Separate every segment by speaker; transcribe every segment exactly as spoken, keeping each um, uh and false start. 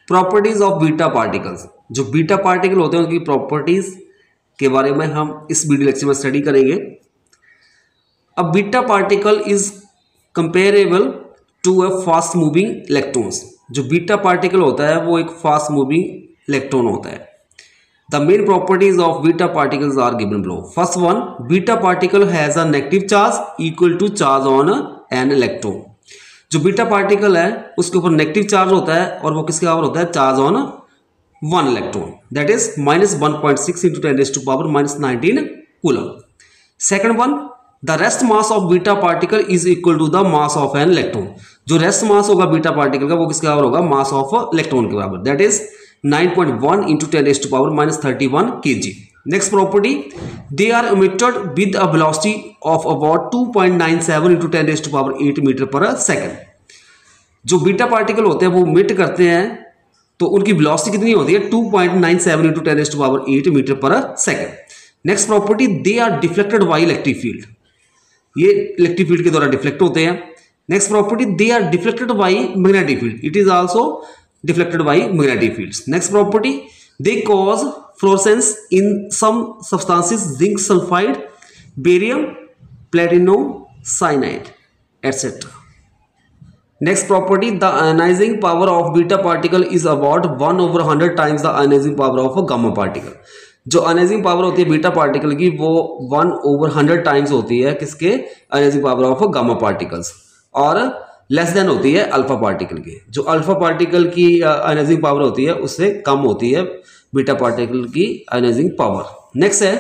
Speaker 1: Properties of beta particles, जो beta particle होते हैं उनकी प्रॉपर्टीज के बारे में हम इस वीडियो लेक्चर में स्टडी करेंगे। अब beta particle is comparable to a fast moving electrons. जो बीटा पार्टिकल होता है वो एक फास्ट मूविंग इलेक्ट्रॉन होता है। The main properties of beta particles are given below. First one, beta particle has a negative charge equal to charge on an electron. जो beta particle है उसके ऊपर नेगेटिव चार्ज होता है और वो किसके बराबर होता है, charge on one electron, that is minus one point six into ten raise to power minus nineteen coulomb. Second one, the rest mass of beta particle is equal to the mass of an electron. जो rest mass होगा beta particle का वो किसके बराबर होगा, mass of electron के बराबर, that is nine point one into ten raise to power minus thirty one K G. Next property, they are emitted with a velocity of about two point nine seven into ten raise to power eight meter per second. जो beta particle होते हैं वो मिट करते हैं तो उनकी velocity कितनी होती है, two point nine seven into ten raise to power eight meter per second. Next property, they are deflected by electric field. ये इलेक्ट्रिक फील्ड के द्वारा डिफ्लेक्ट होते हैं। Next property, they are deflected by magnetic field. It is also deflected by magnetic fields. Next property, they cause fluorescence in some substances, zinc sulphide, barium, platinum cyanide etcetera. Next property, the ionising power of beta particle is about one over hundred times the ionising power of gamma particle. जो ionising power होती है beta particle की वो one over hundred times होती है किसके, ionising power of gamma particles, और less than होती है अल्फा पार्टिकल की। जो अल्फा पार्टिकल की आयनाइजिंग पावर होती है उससे कम होती है बीटा पार्टिकल की आयनाइजिंग पावर। नेक्स्ट है,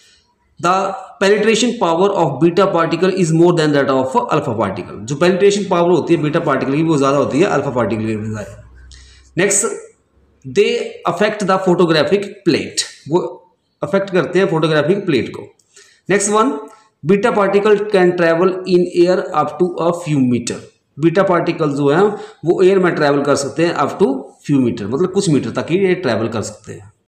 Speaker 1: the penetration power of beta particle is more than that of alpha particle. जो पेनिट्रेशन पावर होती है बीटा पार्टिकल की वो ज़्यादा होती है अल्फा पार्टिकल की बजाय। Next, they affect the photographic plate, वो अफेक्ट करते हैं फोटोग्राफिक प्लेट को। Next one, beta particle can travel in air up to a few meter. Beta particle जो है वो एयर में ट्रेवल कर सकते हैं अप टू फ्यू मीटर, मतलब कुछ मीटर तक ही ये ट्रेवल कर सकते हैं।